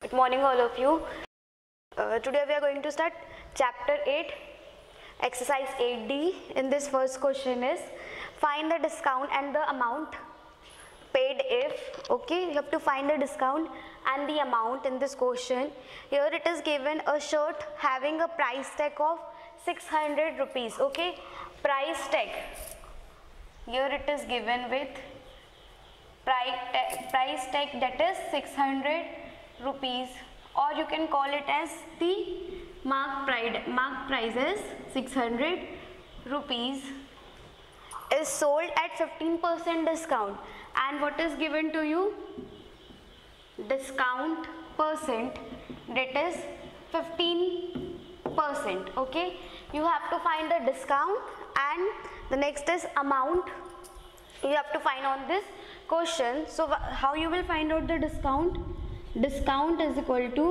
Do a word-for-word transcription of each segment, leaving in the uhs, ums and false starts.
Good morning all of you. Uh, today we are going to start chapter eight, exercise eight D. In this first question is find the discount and the amount paid if. Okay, you have to find the discount and the amount in this question. Here it is given a shirt having a price tag of six hundred rupees. Okay, price tag. Here it is given with price tag, price tag that is six hundred rupees, or you can call it as the mark price. Mark price is six hundred rupees, is sold at fifteen percent discount, and what is given to you? Discount percent, that is fifteen percent. Okay, you have to find the discount, and the next is amount. You have to find on this question. So how you will find out the discount? Discount is equal to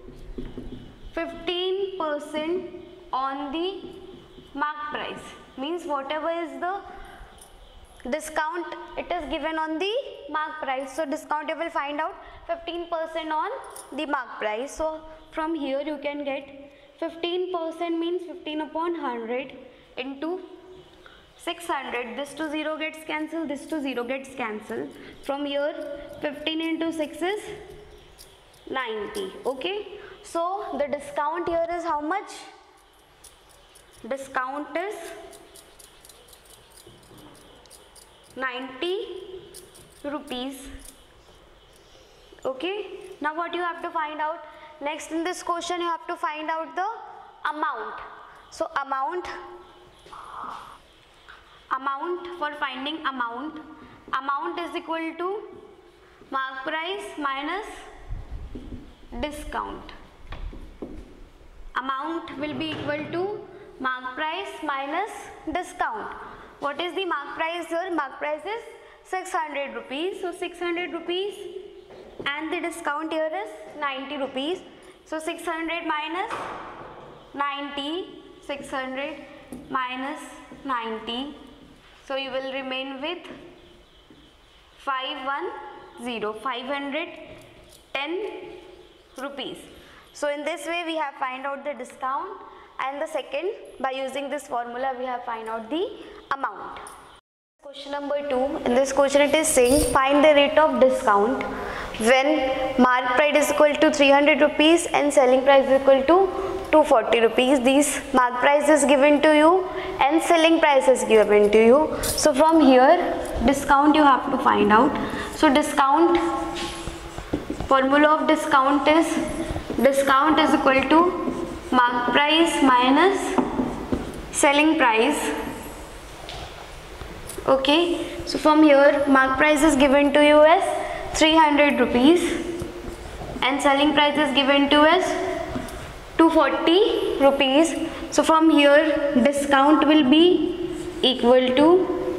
fifteen percent on the mark price, means whatever is the discount it is given on the mark price. So discount you will find out fifteen percent on the mark price. So from here you can get fifteen percent means fifteen upon one hundred into six hundred. This to zero gets cancelled, this to zero gets cancelled. From here fifteen into six is ninety. Okay, so the discount here is how much? Discount is ninety rupees. Okay, now what you have to find out? Next in this question you have to find out the amount. So amount amount for finding amount amount is equal to mark price minus discount. Amount will be equal to mark price minus discount. What is the mark price here? Mark price is six hundred rupees. So six hundred rupees, and the discount here is ninety rupees. So six hundred minus ninety, six hundred minus ninety. So you will remain with five hundred ten, five hundred ten rupees. So in this way we have find out the discount, and the second, by using this formula we have find out the amount. Question number two. In this question it is saying find the rate of discount when mark price is equal to three hundred rupees and selling price is equal to two hundred forty rupees. These mark price is given to you and selling price is given to you. So from here discount you have to find out. So discount, formula of discount is discount is equal to mark price minus selling price. Okay, so from here mark price is given to you as three hundred rupees and selling price is given to us two hundred forty rupees. So from here discount will be equal to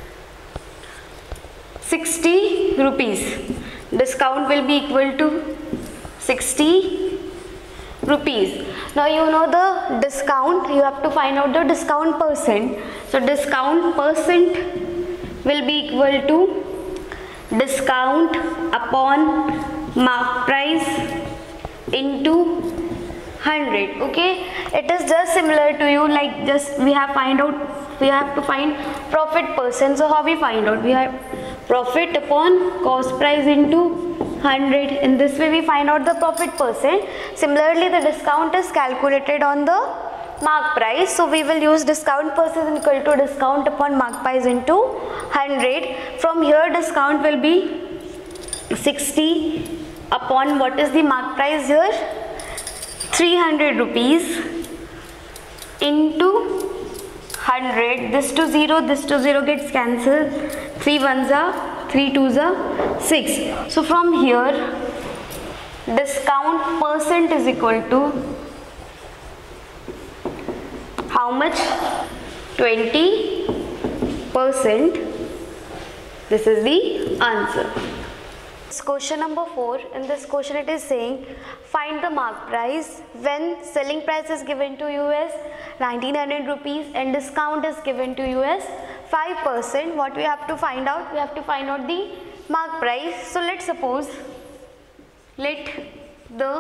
sixty rupees. Discount will be equal to sixty rupees. Now you know the discount, you have to find out the discount percent. So discount percent will be equal to discount upon mark price into one hundred. Okay, it is just similar to you, like just we have find out we have to find profit percent. So how we find out? We have profit upon cost price into one hundred. In this way we find out the profit percent. Similarly the discount is calculated on the mark price, so we will use discount percent equal to discount upon mark price into one hundred. From here discount will be sixty upon what is the mark price here? three hundred rupees into one hundred. This to zero, this to zero gets cancelled. three ones are three twos are six. So from here discount percent is equal to how much? twenty percent. This is the answer. Question number four. In this question it is saying find the mark price when selling price is given to you as nineteen hundred rupees and discount is given to you as five percent. What we have to find out? We have to find out the mark price. So let's suppose let the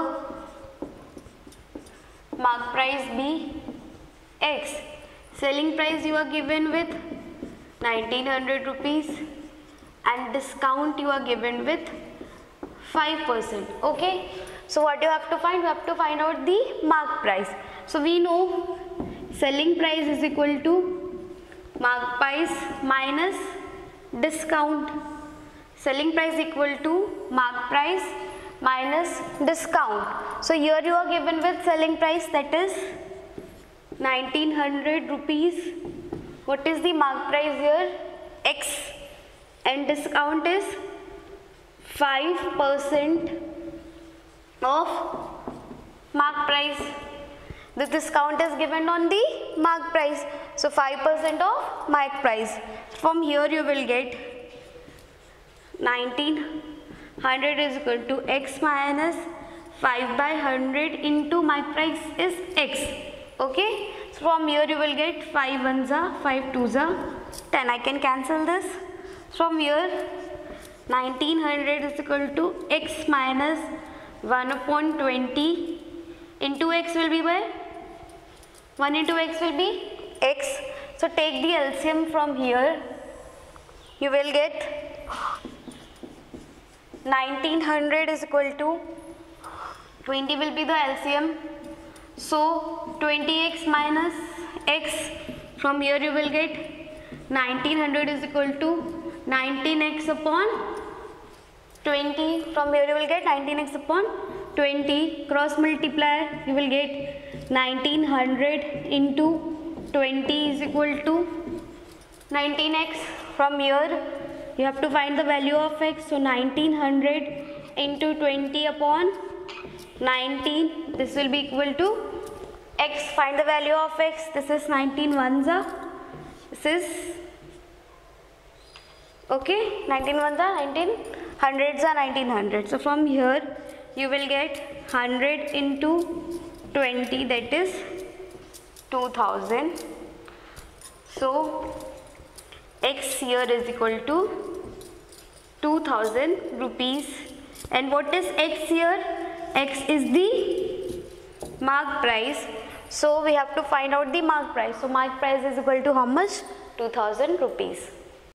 mark price be X. Selling price you are given with nineteen hundred rupees and discount you are given with five percent. Okay. So what you have to find? You have to find out the mark price. So we know selling price is equal to mark price minus discount. Selling price equal to mark price minus discount. So here you are given with selling price, that is nineteen hundred rupees. What is the mark price here? X, and discount is five percent of mark price. The discount is given on the mark price. So five percent of mark price. From here you will get nineteen hundred is equal to X minus five by one hundred into mark price is X. Okay. So from here you will get five ones are, five twos are ten. I can cancel this. From here nineteen hundred is equal to X minus one upon twenty into X will be where? one into X will be X. So take the L C M from here. You will get nineteen hundred is equal to twenty will be the L C M. So twenty X minus X. From here you will get nineteen hundred is equal to nineteen X upon twenty. From here you will get nineteen X upon twenty. Cross multiplier you will get nineteen hundred into twenty is equal to nineteen X. From here you have to find the value of X. So nineteen hundred into twenty upon nineteen, this will be equal to X. Find the value of X. This is nineteen ones are, this is okay, nineteen ones are, nineteen hundreds are nineteen hundred. So from here you will get one hundred into twenty, that is two thousand. So X here is equal to two thousand rupees. And what is X here? X is the mark price. So we have to find out the mark price. So mark price is equal to how much? two thousand rupees.